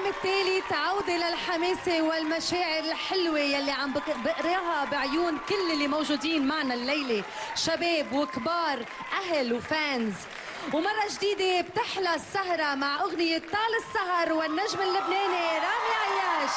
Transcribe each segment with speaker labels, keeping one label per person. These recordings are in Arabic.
Speaker 1: العام الثالث عودة للحماسة والمشاعر الحلوة يلي عم بقراها بعيون كل اللي موجودين معنا الليلة، شباب وكبار، أهل وفانز. ومرة جديدة بتحلى السهرة مع أغنية طال السهر والنجم اللبناني رامي عياش.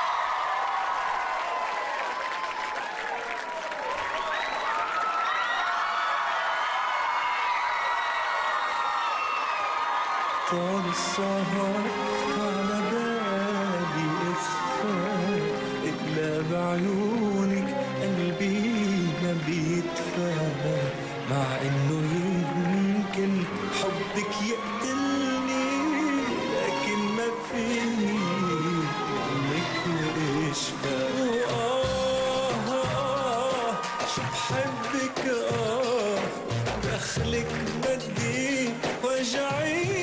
Speaker 2: طال السهر على بالي اخفى، إلا بعيونك قلبي ما بيدفى، مع إنه يمكن حبك يقتلني، لكن ما فيني منك اشفى. شو بحبك دخلك بدي وجعي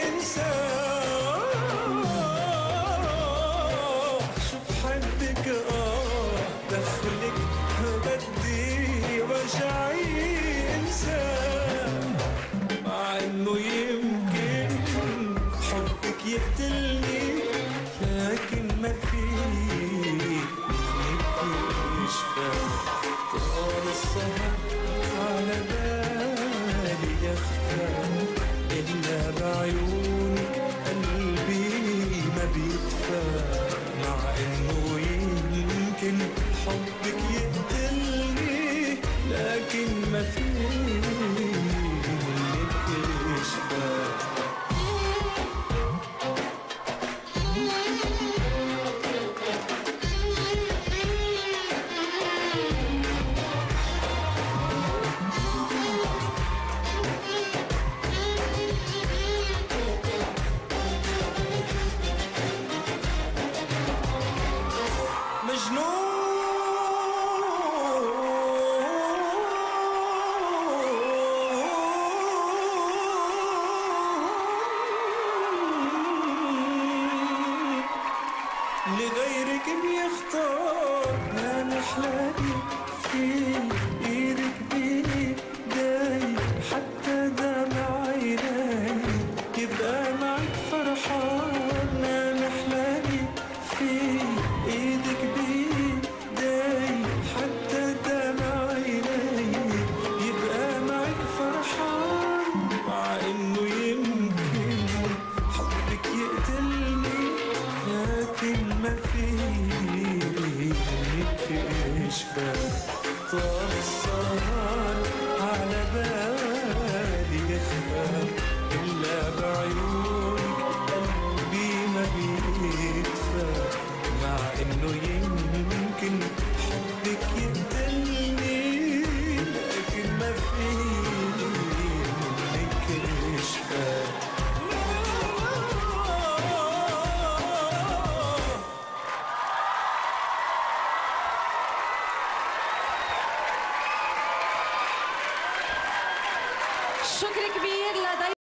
Speaker 2: دخلك بدي وجعي انسان، مع انه يمكن حبك يقتلني، لكن ما فيني اشفى. طال السهر على بالي يخفى، الا بعيونك قلبي ما بيدفى، مع انه يمكن حبك يقتلني، لكن ما فيني منك اشفى. مجنون لغيرك بيختار، ما محلاقي في ايدك بايدي، حتى دمع عيني يبقى معك فرحان، ما محلاقي في ايدك بايدي، حتى دمع عيني يبقى معك فرحان، مع انه يمكن حبك يقتلني، لكن ما فيني منك اشفى. طال السهر على بالي يخفى، الا بعيونك قلبي ما بيدفى، مع انه يمكن حبك يقتلني، لكن ما فيني منك اشفى.
Speaker 1: شكر كبير لضيف